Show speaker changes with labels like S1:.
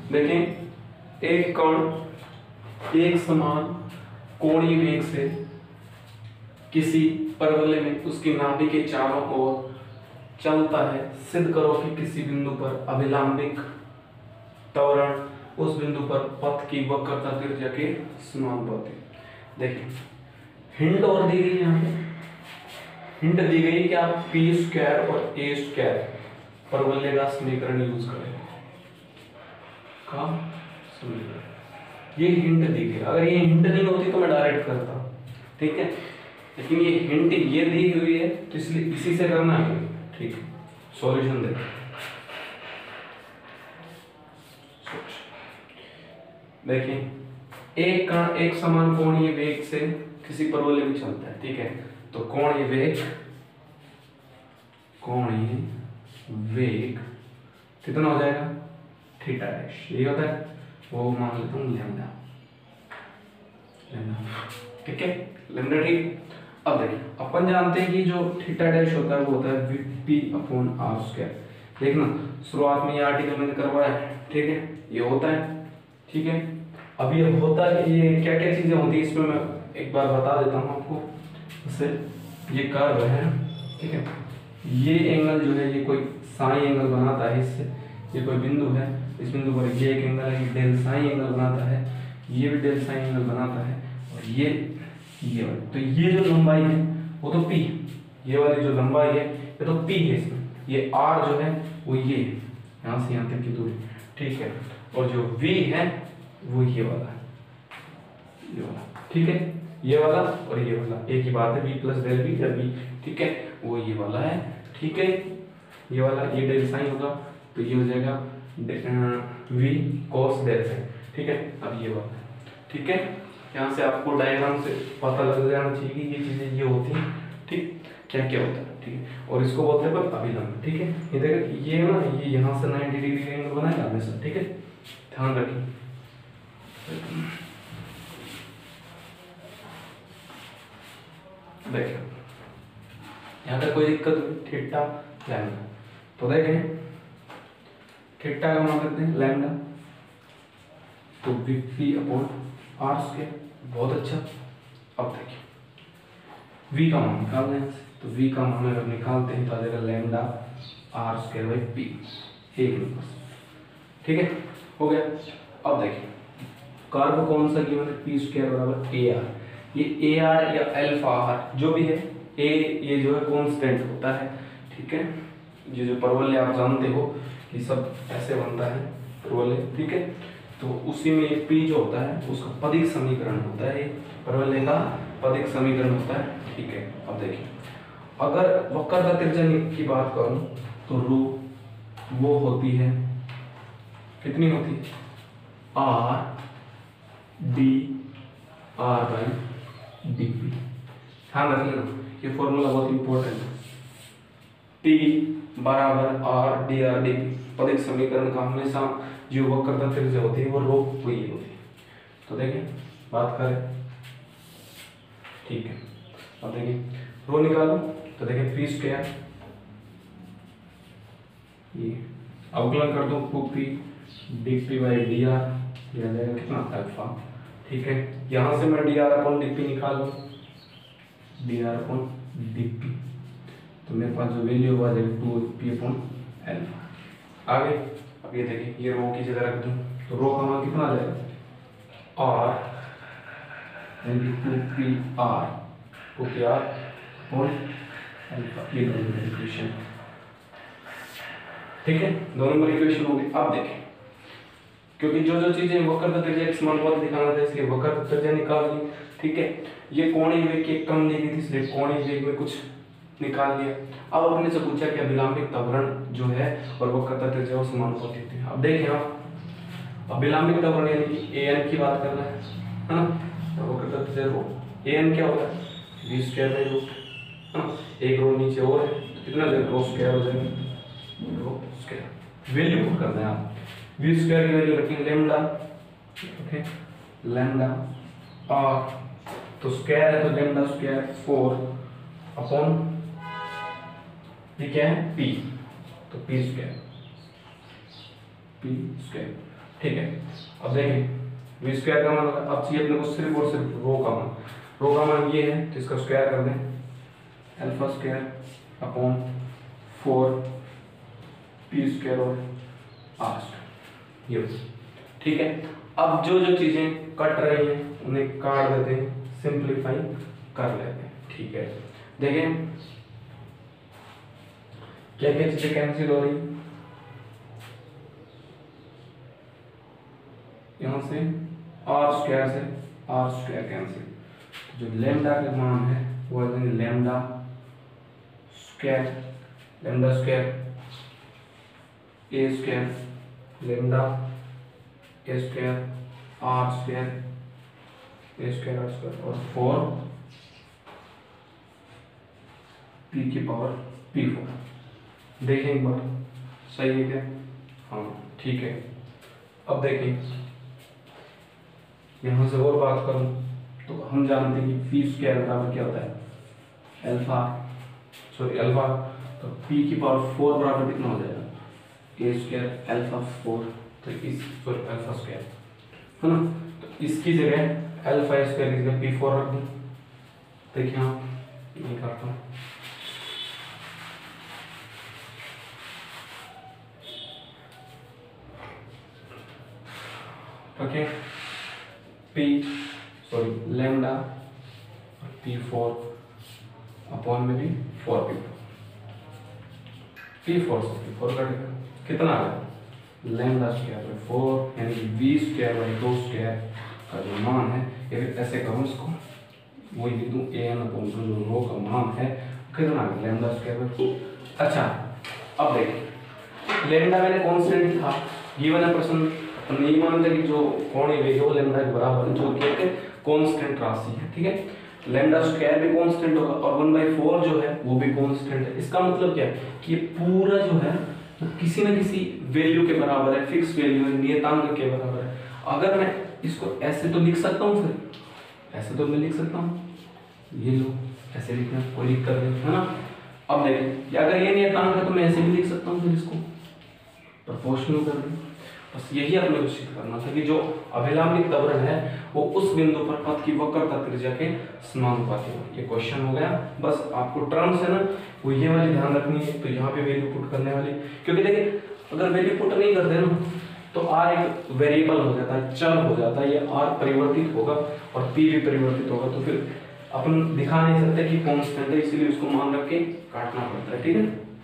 S1: देखें एक कण एक समान कोणीय वेग से किसी परवलय में उसकी नाभि के चारों ओर चलता है, सिद्ध करो कि किसी बिंदु पर अभिलंबिक त्वरण उस बिंदु पर पथ की वक्रता त्रिज्या के समानुपाती। देखिए हिंट और दी गई, यहाँ पे हिंट दी गई कि आप पी स्क्वायर और ए स्क्वायर परवलय का समीकरण यूज करें का समीकरण। ये हिंट दी गई, अगर ये हिंट नहीं होती तो मैं डायरेक्ट करता, ठीक है, लेकिन ये हिंट ये दी हुई है तो इसलिए इसी से करना है, ठीक है। सॉल्यूशन देखो, देखिए एक कण एक समान कोणीय वेग से किसी परवलय में चलता है, ठीक है, तो कोणीय वेग कितना हो जाएगा थीटा डैश, ये होता है, वो मान लेता हूँ लैम्डा, ठीक है, लैम्डा, ठीक। अब देखिए अपन जानते हैं कि जो थीटा डैश होता है वो होता है वीपी अपॉन आर स्क्वायर। देखना शुरुआत में ये आर्टिकल मैंने करवाया है, ठीक है, ये होता है, ठीक है। अब ये होता है, ये क्या क्या चीजें होती है इसमें मैं एक बार बता देता हूँ आपको। जैसे ये कर्व है, ठीक है, ये एंगल जो है ये कोई साई एंगल बनाता है इससे, ये कोई बिंदु है, इस बिंदु पर ये एक एंगल है, ये डेल साई एंगल बनाता है, ये भी डेल साई एंगल बनाता है, और ये तो ये जो लंबाई है वो तो पी, ये वाली जो लंबाई है ये तो पी है इसमें, ये आर जो है वो ये यहाँ से यहाँ तक की दूरी, ठीक है, और जो वी है वो ये वाला है, ये वाला, ठीक है, ये वाला और ये वाला एक ही बात है, वी प्लस डेल वी या वी, ठीक है, वो ये वाला है, ठीक है, ये वाला ये डेल साइन होगा तो ये हो जाएगा वी कॉस डेल साइन, ठीक है। अब ये वाला, ठीक है, यहाँ से आपको डायग्राम से पता लग जाना चाहिए कि ये चीजें ये होती हैं, ठीक, क्या क्या होता है, ठीक है, और इसको बोलते हैं अभिलंब, ठीक है। ये देखो ये ना, ये यहाँ से 90 डिग्री का एंगल बनाएगा हमेशा, ठीक है, ध्यान रखिए। देखिए यहाँ पे कोई दिक्कत, थीटा लैम्डा, तो देखें थीटा का मान करते हैं लैम्डा, तो वी अपॉन आर स्क्वायर, बहुत अच्छा। अब देखिए v का मान निकालना है, तो v का मान अगर निकालते हैं तो आ जाएगा lambda R square by P, एक नंबर, ठीक है, हो गया। अब देखिए कर्व कौन सा गिवन है, पी स्क्वायर बराबर ए आर, ये ए आर या अल्फा आर जो भी है, ए ये जो है कांस्टेंट होता है, ठीक है, ये जो परवलय आप जानते हो कि सब ऐसे बनता है परवलय, ठीक है, तो उसी में ये पी जो होता है उसका पदिक समीकरण होता है, ये परवलय का पदिक समीकरण होता है, ठीक है। अब देखिए अगर वक्रता त्रिज्या की बात करूं तो रो वो होती है, कितनी होती है, R D R by D P, ध्यान रख लेना ये फॉर्मूला बहुत इंपॉर्टेंट है, टी बराबर आर डी डी पी, पदिक समीकरण का हमेशा जो वक्रता त्रिज्या होती है वो रो वही होती है। तो देखें बात करें, ठीक है, अब देखिए रो निकालो, तो देखें पी स्क्वायर, ये अवकलन कर दो, two P D P by D R, यह जाएगा कितना अल्फा, ठीक है, यहां से मैं D R upon D P निकाल लूँ, D R upon D P, तो मेरे पास जो वैल्यू आ जाएगी टू पी अपॉन एल्फा, आगे। अब ये देखिए ये रो की जगह रख दूं तो रो का मान कितना आ जाएगा, आर यानी two P R upon alpha, ये दोनों इक्वेशन, ठीक है, दो नंबर इक्वेशन हो गई। अब देखें क्योंकि जो जो चीजें वक्रता त्रिज्या के समानुपाती दिखाना था इसलिए वक्रता त्रिज्या निकाल ली, ठीक है, ये कोणीय वेग की एक कम दी गई थी इसलिए कोणीय वेग में कुछ निकाल लिया। अब अपने से पूछा कि अभिलंबिक त्वरण जो है और वक्रता त्रिज्या समानुपाती होती है। अब देखें आप अभिलंबिक त्वरण यानी कि an की बात कर रहे हैं, है ना, और वक्रता त्रिज्या रो, an क्या होता है v स्क्वायर बाई रूट, है ना, एक रो नीचे और है तो कितना रो स्क्वायर हो जाएगा, रो स्क्वायर, वैल्यू पुट करना है आप, v स्क्वायर की वैल्यू रखेंगे लैम्डा, ओके, लैम्डा और तो स्क्वायर है तो लैम्डा स्क्वायर 4 अपॉन ये क्या है p, तो p स्क्वायर ठीक है। अब देखें वी स्क्वायर का मान, अब चाहिए अपने को सिर्फ और सिर्फ रो का मान। रो का मान ये है तो इसका स्क्वायर कर दें, alpha square upon 4 P square और आर स्क्वायर, ये ठीक है। अब जो जो चीजें कट रही हैं उन्हें काट देते हैं, सिंप्लीफाई कर लेते हैं, ठीक है। देखें क्या क्या चीजें कैंसिल हो रही, यहां से आर स्क्वायर कैंसिल, जो लैम्डा का मान है वो है lambda square A square lambda A square R square और 4 पी की पावर p4। देखें एक बार सही है क्या? हाँ ठीक है। अब देखें यहां से और बात करूं तो हम जानते हैं कि पी स्क्वायर बराबर क्या होता है अल्फा, तो p की पावर 4 बराबर कितना हो जाएगा ए स्क्वायर अल्फा 4, तो इस अल्फा स्क्वायर है ना, तो इसकी जगह अल्फा स्क्वायर की जगह p4 रख दूं। देखिए आप ये करता हूं, ओके लैम्डा p4 अपॉन में भी 4 p4 से p4 कटेगा, कितना आ गया लैम्डा स्क्वायर बाई 4 यानी v स्क्वायर बाई 2 स्क्वायर का जो मान है, या फिर ऐसे करूँ इसको वही लिख दूँ an अपॉन जो रो का मान है कितना आ गया लैम्डा स्क्वायर बाई 2। अच्छा अब देखिए लैम्डा मैंने कांस्टेंट था गिवन है प्रश्न, तो नहीं मानते कि जो कोणीय वेग है वो लैम्डा के बराबर है, जो कि एक कांस्टेंट राशि है, ठीक है। लैम्डा स्क्वायर भी कांस्टेंट होगा और 1/4 जो है वो भी कांस्टेंट है। इसका मतलब क्या है कि ये पूरा जो है वो किसी न किसी वैल्यू के बराबर है, फिक्स वैल्यू है, नियतांक के बराबर है। अगर मैं इसको ऐसे तो लिख सकता हूँ, फिर ऐसे तो मैं लिख सकता हूँ, ये लो ऐसे लिखना कोई दिक्कत नहीं है ना। अब देखिए अगर ये नियतांक है तो मैं ऐसे भी लिख सकता हूँ, फिर इसको प्रोपोर्शनल कर दें। बस यही अपने को सिद्ध करना था कि जो अभिलंबित त्वरण है वो उस बिंदु पर पथ की वक्रता त्रिज्या के समानुपाती हो। ये क्वेश्चन हो गया। बस आपको टर्म्स है ना वो ये वाली ध्यान रखनी है, तो यहाँ पे वैल्यू पुट करने वाली, क्योंकि देखिए अगर वैल्यू पुट नहीं करते ना तो r एक वेरिएबल हो जाता है, चल हो जाता है, ये r परिवर्तित होगा और p भी परिवर्तित होगा, तो फिर अपन दिखा नहीं सकते कि कांस्टेंट है, इसलिए उसको मान रख के काटना पड़ता है, ठीक है।